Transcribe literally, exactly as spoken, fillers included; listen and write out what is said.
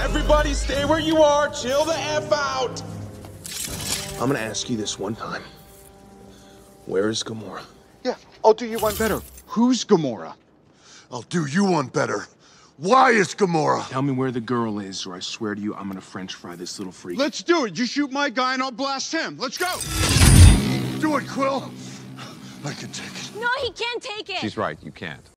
Everybody stay where you are. Chill the F out. I'm gonna ask you this one time. Where is Gamora? Yeah, I'll do you one better. Who's Gamora? I'll do you one better. Why is Gamora? Tell me where the girl is, or I swear to you, I'm gonna French fry this little freak. Let's do it. You shoot my guy and I'll blast him. Let's go. Do it, Quill. I can take it. No, he can't take it. She's right, you can't.